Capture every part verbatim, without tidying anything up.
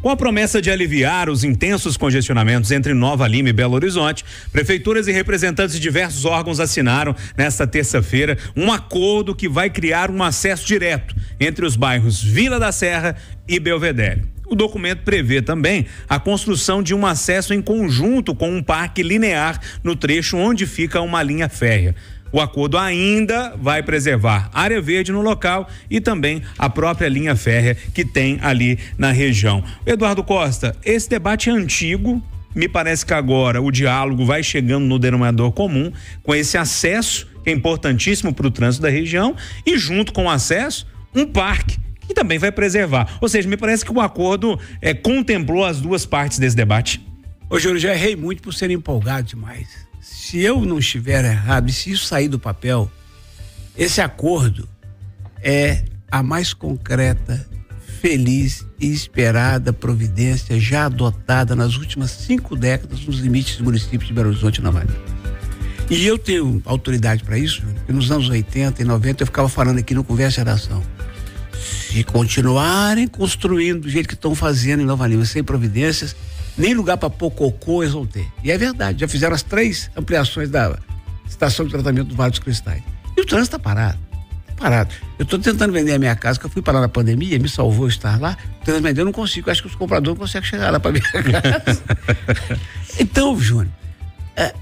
Com a promessa de aliviar os intensos congestionamentos entre Nova Lima e Belo Horizonte, prefeituras e representantes de diversos órgãos assinaram nesta terça-feira um acordo que vai criar um acesso direto entre os bairros Vila da Serra e Belvedere. O documento prevê também a construção de um acesso em conjunto com um parque linear no trecho onde fica uma linha férrea. O acordo ainda vai preservar área verde no local e também a própria linha férrea que tem ali na região. Eduardo Costa, esse debate é antigo, me parece que agora o diálogo vai chegando no denominador comum com esse acesso que é importantíssimo para o trânsito da região e junto com o acesso, um parque que também vai preservar. Ou seja, me parece que o acordo é, contemplou as duas partes desse debate. Ô, Júlio, já errei muito por ser empolgado demais. Se eu não estiver errado, e se isso sair do papel, esse acordo é a mais concreta, feliz e esperada providência já adotada nas últimas cinco décadas nos limites do município de Belo Horizonte e Nova Lima. E eu tenho autoridade para isso, porque nos anos oitenta e noventa eu ficava falando aqui no Conversa e Geração. Se continuarem construindo do jeito que estão fazendo em Nova Lima, sem providências, nem lugar para pôr cocô eles vão ter. E é verdade, já fizeram as três ampliações da estação de tratamento do Vale dos Cristais. E o trânsito está parado. Tá parado. Eu estou tentando vender a minha casa, que eu fui parar na pandemia, me salvou estar lá. Tentando vender, eu não consigo. Eu acho que os compradores não conseguem chegar lá para minha casa. Então, Júnior, é,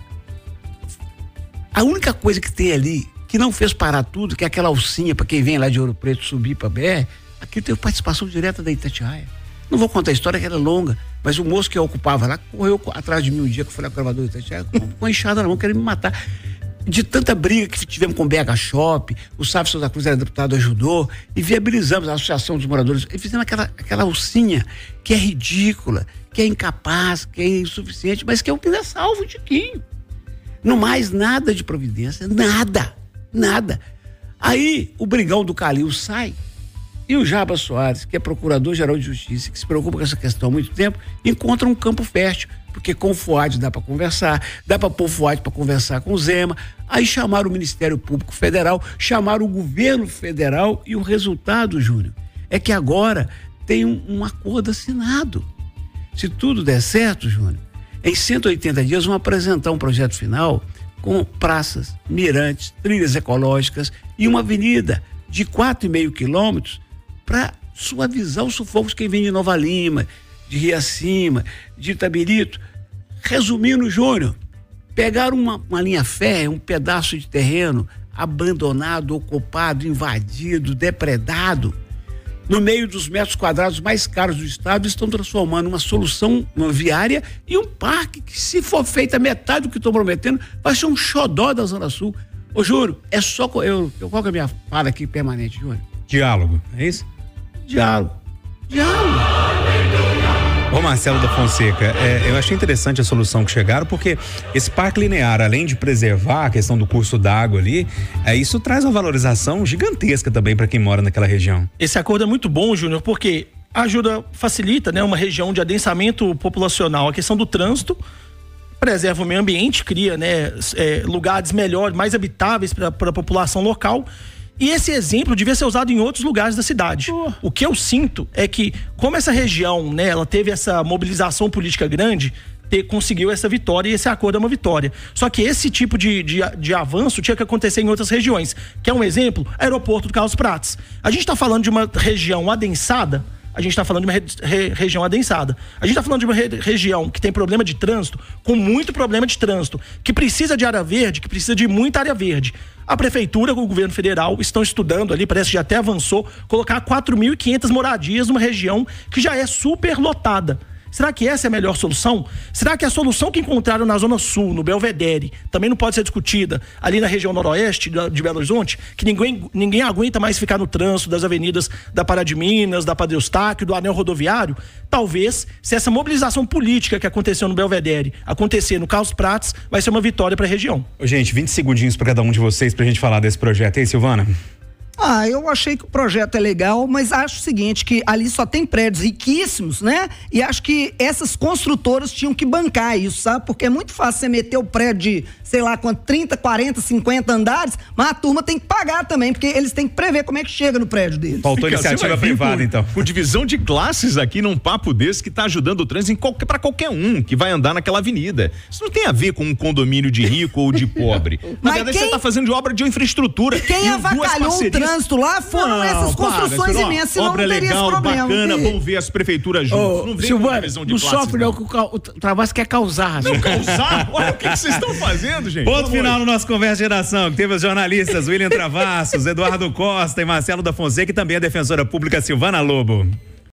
a única coisa que tem ali, que não fez parar tudo, que é aquela alcinha para quem vem lá de Ouro Preto subir para B R, aqui teve participação direta da Itatiaia. Não vou contar a história, que era longa, mas o moço que eu ocupava lá correu atrás de mim um dia que eu fui lá com o gravador da Itatiaia, com a enxada na mão, querendo me matar. De tanta briga que tivemos com o B H Shop, o Sávio Souza Cruz era deputado, ajudou, e viabilizamos a Associação dos Moradores, e fizemos aquela, aquela alcinha que é ridícula, que é incapaz, que é insuficiente, mas que é o que ainda salva o Tiquinho. Não mais nada de providência, nada. Nada. Aí o brigão do Calil sai e o Jaba Soares, que é procurador-geral de justiça, que se preocupa com essa questão há muito tempo, encontra um campo fértil, porque com o Fuad dá para conversar, dá para pôr o Fuad para conversar com o Zema. Aí chamaram o Ministério Público Federal, chamaram o governo federal e o resultado, Júnior, é que agora tem um, um acordo assinado. Se tudo der certo, Júnior, em cento e oitenta dias vão apresentar um projeto final com praças, mirantes, trilhas ecológicas e uma avenida de quatro e meio quilômetros para suavizar os sufocos quem vem de Nova Lima, de Rio Acima, de Itabirito. Resumindo, Júnior, pegaram uma, uma linha férrea, um pedaço de terreno abandonado, ocupado, invadido, depredado, no meio dos metros quadrados mais caros do estado, estão transformando uma solução uma viária e um parque que, se for feita metade do que estão prometendo, vai ser um xodó da Zona Sul. Ô, Júlio, é só... Eu, eu, qual que é a minha fala aqui permanente, Júlio? Diálogo, é isso? Diálogo. Diálogo. Ô Marcelo da Fonseca, é, eu achei interessante a solução que chegaram, porque esse parque linear, além de preservar a questão do curso d'água ali, é, isso traz uma valorização gigantesca também para quem mora naquela região. Esse acordo é muito bom, Júnior, porque ajuda, facilita, né, uma região de adensamento populacional, a questão do trânsito, preserva o meio ambiente, cria, né, é, lugares melhores, mais habitáveis para a população local. E esse exemplo devia ser usado em outros lugares da cidade. Oh. O que eu sinto é que, como essa região, né, ela teve essa mobilização política grande, ter, conseguiu essa vitória, e esse acordo é uma vitória. Só que esse tipo de, de, de avanço tinha que acontecer em outras regiões. Quer um exemplo? Aeroporto do Carlos Prates. A gente está falando de uma região adensada, a gente está falando de uma re, re, região adensada. A gente está falando de uma re, região que tem problema de trânsito, com muito problema de trânsito, que precisa de área verde, que precisa de muita área verde. A prefeitura com o governo federal estão estudando ali, parece que já até avançou, colocar quatro mil e quinhentas moradias numa região que já é super lotada. Será que essa é a melhor solução? Será que a solução que encontraram na Zona Sul, no Belvedere, também não pode ser discutida ali na região noroeste de Belo Horizonte? Que ninguém, ninguém aguenta mais ficar no trânsito das avenidas da Pará de Minas, da Padre Eustáquio, do anel rodoviário? Talvez, se essa mobilização política que aconteceu no Belvedere acontecer no Carlos Prates, vai ser uma vitória para a região. Gente, vinte segundinhos para cada um de vocês pra gente falar desse projeto. E aí, Silvana? Ah, eu achei que o projeto é legal, mas acho o seguinte, que ali só tem prédios riquíssimos, né? E acho que essas construtoras tinham que bancar isso, sabe? Porque é muito fácil você meter o prédio de, sei lá, quanto, trinta, quarenta, cinquenta andares, mas a turma tem que pagar também, porque eles têm que prever como é que chega no prédio deles. Faltou iniciativa privada, com, então. Com divisão de classes aqui num papo desse que tá ajudando o trânsito qualquer, pra qualquer um que vai andar naquela avenida. Isso não tem a ver com um condomínio de rico ou de pobre. Na mas verdade, quem, você tá fazendo de obra de infraestrutura. Quem avacalhou o trânsito lá foram não, essas construções para, imensas, senão obra não teria legal, esse problema. Bacana, vamos ver as prefeituras juntos. Oh, não vem Silvano, com divisão de não classes, sofre não, que o, o Travassos quer causar. Não causar? Olha o que vocês estão fazendo, gente. Ponto final no nosso Conversa Geração, que teve os jornalistas William Travassos, Eduardo Costa e Marcelo da Fonseca, e também a defensora pública Silvana Lobo.